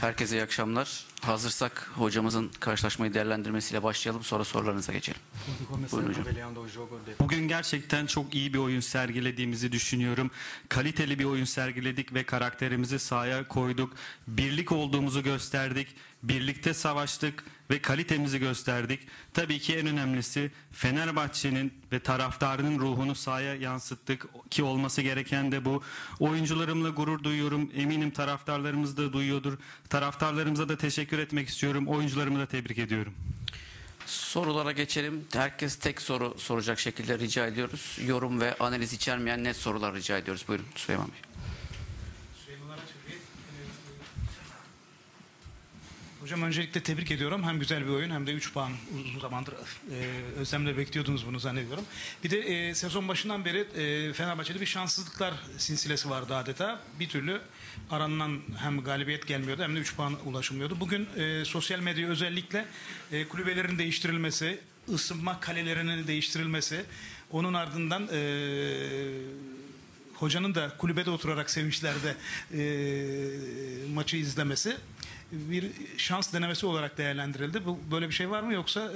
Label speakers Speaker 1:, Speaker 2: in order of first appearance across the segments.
Speaker 1: Herkese iyi akşamlar. Hazırsak hocamızın karşılaşmayı değerlendirmesiyle başlayalım. Sonra sorularınıza geçelim. Buyurun hocam.
Speaker 2: Bugün gerçekten çok iyi bir oyun sergilediğimizi düşünüyorum. Kaliteli bir oyun sergiledik ve karakterimizi sahaya koyduk. Birlik olduğumuzu gösterdik. Birlikte savaştık ve kalitemizi gösterdik. Tabii ki en önemlisi Fenerbahçe'nin ve taraftarının ruhunu sahaya yansıttık ki olması gereken de bu. Oyuncularımla gurur duyuyorum. Eminim taraftarlarımız da duyuyordur. Taraftarlarımıza da teşekkür etmek istiyorum. Oyuncularımı da tebrik ediyorum.
Speaker 1: Sorulara geçelim. Herkes tek soru soracak şekilde rica ediyoruz. Yorum ve analiz içermeyen net sorular rica ediyoruz. Buyurun Süleyman Bey.
Speaker 3: Hocam öncelikle tebrik ediyorum. Hem güzel bir oyun hem de 3 puan uzun zamandır özlemle bekliyordunuz bunu zannediyorum. Bir de sezon başından beri Fenerbahçe'de bir şanssızlıklar silsilesi vardı adeta. Bir türlü aranılan hem galibiyet gelmiyordu hem de 3 puan ulaşılmıyordu. Bugün sosyal medya özellikle kulübelerin değiştirilmesi, ısınma kalelerinin değiştirilmesi, onun ardından hocanın da kulübede oturarak sevinçlerde maçı izlemesi bir şans denemesi olarak değerlendirildi. Böyle bir şey var mı yoksa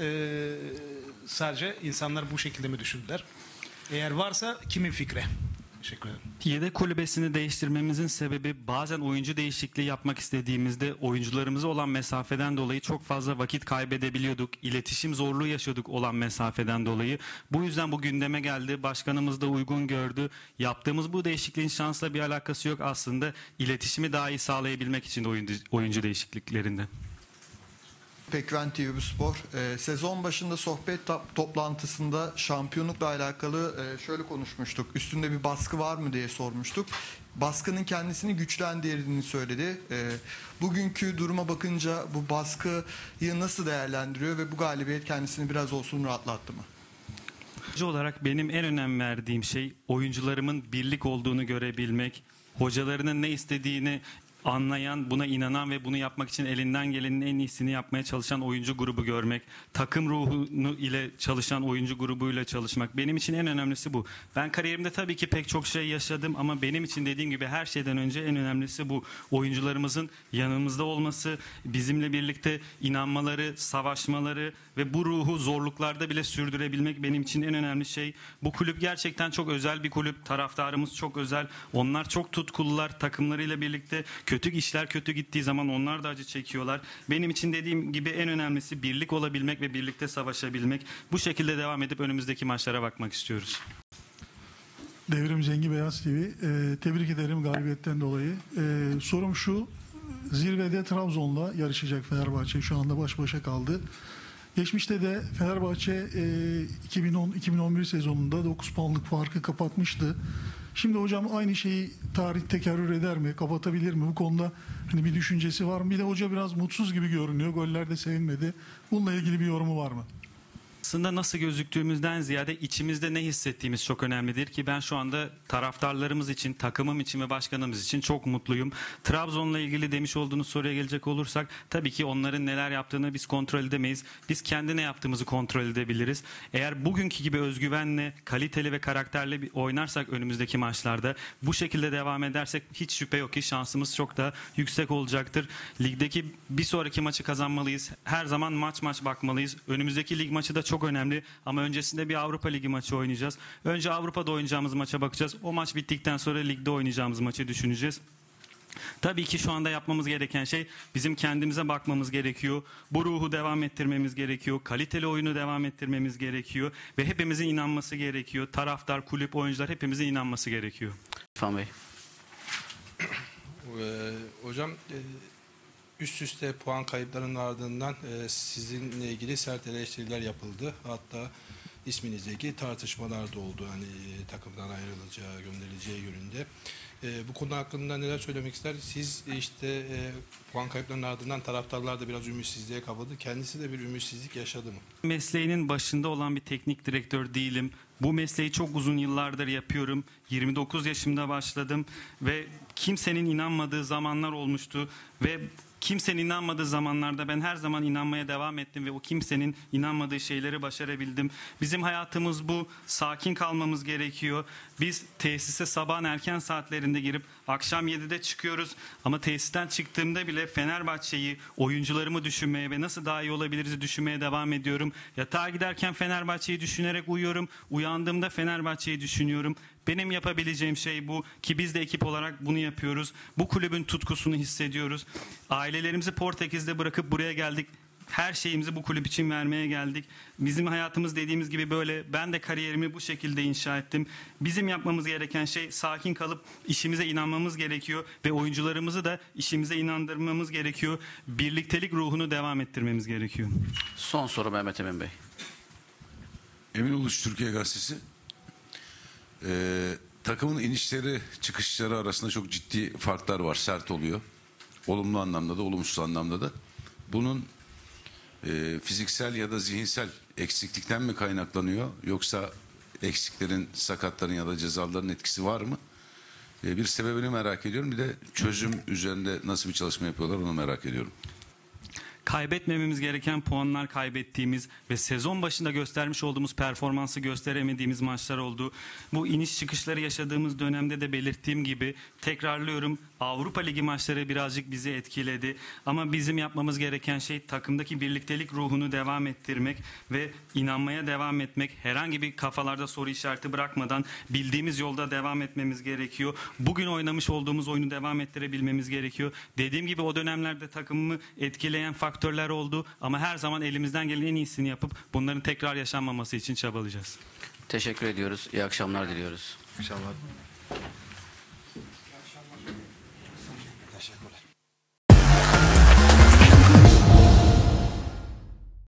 Speaker 3: sadece insanlar bu şekilde mi düşündüler? Eğer varsa kimin fikri? Teşekkür ederim.
Speaker 2: Yedek kulübesini değiştirmemizin sebebi bazen oyuncu değişikliği yapmak istediğimizde oyuncularımıza olan mesafeden dolayı çok fazla vakit kaybedebiliyorduk. İletişim zorluğu yaşıyorduk olan mesafeden dolayı. Bu yüzden bu gündeme geldi. Başkanımız da uygun gördü. Yaptığımız bu değişikliğin şansla bir alakası yok aslında. İletişimi daha iyi sağlayabilmek için de oyuncu değişikliklerinde.
Speaker 4: Pekven TV Spor. Sezon başında sohbet toplantısında şampiyonlukla alakalı şöyle konuşmuştuk. Üstünde bir baskı var mı diye sormuştuk. Baskının kendisini güçlendirdiğini söyledi. Bugünkü duruma bakınca bu baskıyı nasıl değerlendiriyor ve bu galibiyet kendisini biraz olsun rahatlattı mı?
Speaker 2: Olarak benim en önem verdiğim şey oyuncularımın birlik olduğunu görebilmek, hocalarının ne istediğini anlayan, buna inanan ve bunu yapmak için elinden gelenin en iyisini yapmaya çalışan oyuncu grubu görmek, takım ruhunu ile çalışan oyuncu grubuyla çalışmak. Benim için en önemlisi bu. Ben kariyerimde tabii ki pek çok şey yaşadım ama benim için dediğim gibi her şeyden önce en önemlisi bu. Oyuncularımızın yanımızda olması, bizimle birlikte inanmaları, savaşmaları ve bu ruhu zorluklarda bile sürdürebilmek benim için en önemli şey. Bu kulüp gerçekten çok özel bir kulüp. Taraftarımız çok özel. Onlar çok tutkulular. Takımlarıyla birlikte kötü gittiği zaman onlar da acı çekiyorlar. Benim için dediğim gibi en önemlisi birlik olabilmek ve birlikte savaşabilmek. Bu şekilde devam edip önümüzdeki maçlara bakmak istiyoruz.
Speaker 5: Devrim Cengi Beyaz TV. Tebrik ederim galibiyetten dolayı. Sorum şu. Zirvede Trabzon'la yarışacak Fenerbahçe. Şu anda baş başa kaldı. Geçmişte de Fenerbahçe 2010-2011 sezonunda 9 puanlık farkı kapatmıştı. Şimdi hocam aynı şeyi tarih tekerrür eder mi? Kapatabilir mi? Bu konuda hani bir düşüncesi var mı? Bir de hoca biraz mutsuz gibi görünüyor. Gollerde sevinmedi. Bununla ilgili bir yorumu var mı?
Speaker 2: Aslında nasıl gözüktüğümüzden ziyade içimizde ne hissettiğimiz çok önemlidir ki ben şu anda taraftarlarımız için, takımım için ve başkanımız için çok mutluyum. Trabzon'la ilgili demiş olduğunuz soruya gelecek olursak tabii ki onların neler yaptığını biz kontrol edemeyiz. Biz kendi ne yaptığımızı kontrol edebiliriz. Eğer bugünkü gibi özgüvenle, kaliteli ve karakterli oynarsak önümüzdeki maçlarda bu şekilde devam edersek hiç şüphe yok ki şansımız çok daha yüksek olacaktır. Ligdeki bir sonraki maçı kazanmalıyız. Her zaman maç bakmalıyız. Önümüzdeki lig maçı da çok önemli ama öncesinde bir Avrupa Ligi maçı oynayacağız. Önce Avrupa'da oynayacağımız maça bakacağız. O maç bittikten sonra ligde oynayacağımız maçı düşüneceğiz. Tabii ki şu anda yapmamız gereken şey bizim kendimize bakmamız gerekiyor. Bu ruhu devam ettirmemiz gerekiyor. Kaliteli oyunu devam ettirmemiz gerekiyor. Ve hepimizin inanması gerekiyor. Taraftar, kulüp, oyuncular hepimizin inanması gerekiyor.
Speaker 1: İrfan Bey.
Speaker 6: Hocam üst üste puan kayıplarının ardından sizinle ilgili sert eleştiriler yapıldı. Hatta isminizle ilgili tartışmalar da oldu. Hani takımdan ayrılacağı, gönderileceği yönünde. Bu konu hakkında neler söylemek ister? Siz işte puan kayıplarının ardından taraftarlar da biraz ümitsizliğe kapıldı. Kendisi de bir ümitsizlik yaşadı mı?
Speaker 2: Mesleğinin başında olan bir teknik direktör değilim. Bu mesleği çok uzun yıllardır yapıyorum. 29 yaşımda başladım ve kimsenin inanmadığı zamanlar olmuştu ve kimsenin inanmadığı zamanlarda ben her zaman inanmaya devam ettim ve o kimsenin inanmadığı şeyleri başarabildim. Bizim hayatımız bu. Sakin kalmamız gerekiyor. Biz tesise sabahın erken saatlerinde girip akşam 7'de çıkıyoruz. Ama tesisten çıktığımda bile Fenerbahçe'yi, oyuncularımı düşünmeye ve nasıl daha iyi olabiliriz düşünmeye devam ediyorum. Yatağa giderken Fenerbahçe'yi düşünerek uyuyorum. Uyandığımda Fenerbahçe'yi düşünüyorum. Benim yapabileceğim şey bu ki biz de ekip olarak bunu yapıyoruz. Bu kulübün tutkusunu hissediyoruz. Ailelerimizi Portekiz'de bırakıp buraya geldik. Her şeyimizi bu kulüp için vermeye geldik. Bizim hayatımız dediğimiz gibi böyle. Ben de kariyerimi bu şekilde inşa ettim. Bizim yapmamız gereken şey sakin kalıp işimize inanmamız gerekiyor ve oyuncularımızı da işimize inandırmamız gerekiyor. Birliktelik ruhunu devam ettirmemiz gerekiyor.
Speaker 1: Son soru Mehmet Emin Bey.
Speaker 7: Emin Uluç Türkiye Gazetesi. Takımın inişleri çıkışları arasında çok ciddi farklar var. Sert oluyor. Olumlu anlamda da olumsuz anlamda da. Bunun fiziksel ya da zihinsel eksiklikten mi kaynaklanıyor? Yoksa eksiklerin, sakatların ya da cezaların etkisi var mı? Bir sebebini merak ediyorum. Bir de çözüm üzerinde nasıl bir çalışma yapıyorlar onu merak ediyorum.
Speaker 2: Kaybetmememiz gereken puanlar kaybettiğimiz ve sezon başında göstermiş olduğumuz performansı gösteremediğimiz maçlar oldu. Bu iniş çıkışları yaşadığımız dönemde de belirttiğim gibi tekrarlıyorum, Avrupa Ligi maçları birazcık bizi etkiledi. Ama bizim yapmamız gereken şey takımdaki birliktelik ruhunu devam ettirmek ve inanmaya devam etmek. Herhangi bir kafalarda soru işareti bırakmadan bildiğimiz yolda devam etmemiz gerekiyor. Bugün oynamış olduğumuz oyunu devam ettirebilmemiz gerekiyor. Dediğim gibi o dönemlerde takımımı etkileyen faktörler oldu ama her zaman elimizden gelen en iyisini yapıp bunların tekrar yaşanmaması için çabalayacağız.
Speaker 1: Teşekkür ediyoruz. İyi akşamlar diliyoruz.
Speaker 8: İnşallah.